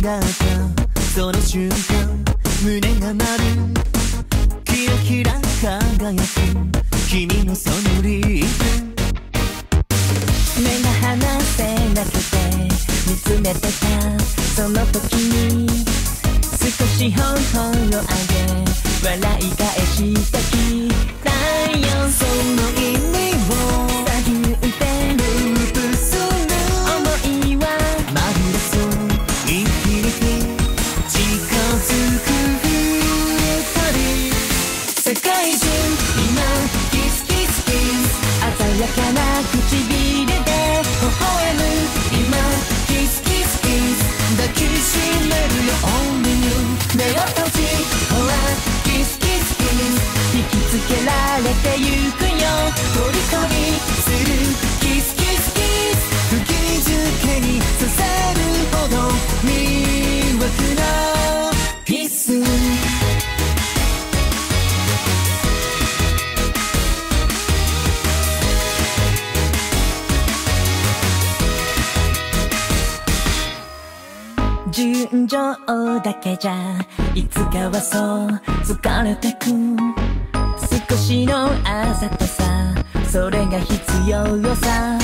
がったその瞬間胸が鳴るキラキラ輝く君のそのリップ目が離せなくて見つめてたその時に少し頬を上げ笑い返したきたよその意味を探ってループする想いはまるでそうインフィニティ近づく二人世界中今キスキスキス鮮やかな唇で微笑む今キスキスキス抱きしめるよ Only you 目を閉じほらキスキスキス引きつけられてゆくよ虜にするキスキスキス釘付けにさせるほど魅惑なキス純情だけじゃいつかはそう疲れてく少しのあざとさそれが必要よさ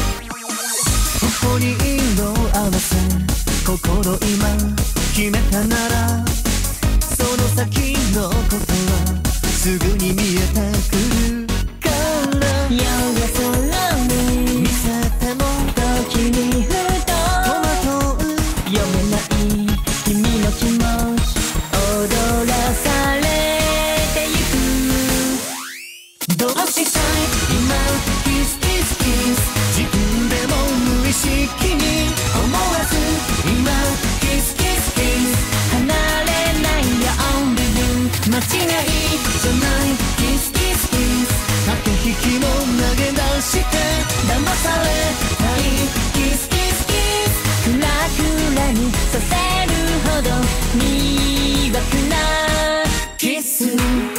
頬に色合わせ心今決めたならその先のことはすぐに見えてくるから夜空に見せても時にふと読めない君の気持ち踊らされてゆくどうしたい今キスキスキス自分でも無意識に思わず今キスキスキス離れないよ Only you 間違いじゃないキスキスキス駆け引きも投げ出して騙されないキスキスキスクラクラにさせるほど魅惑なキス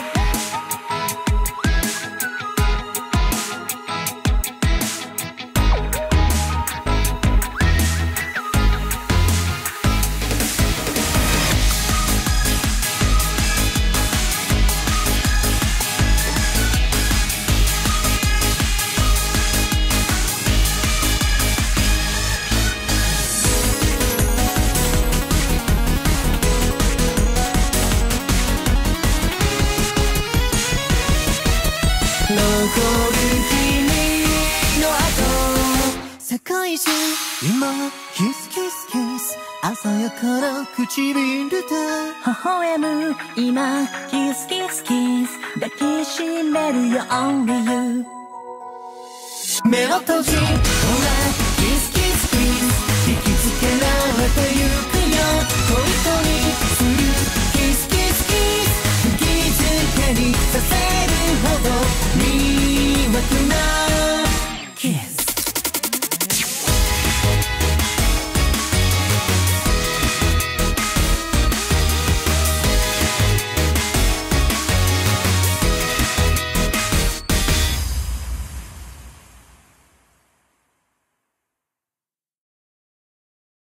残る君の後世界中今キスキスキス鮮やかな唇で微笑む今キスキスキス抱きしめるよ Only you 目を閉じほらキスキスキス引きつけられてゆくよ虜にするキスキスキス釘付けにさせるほど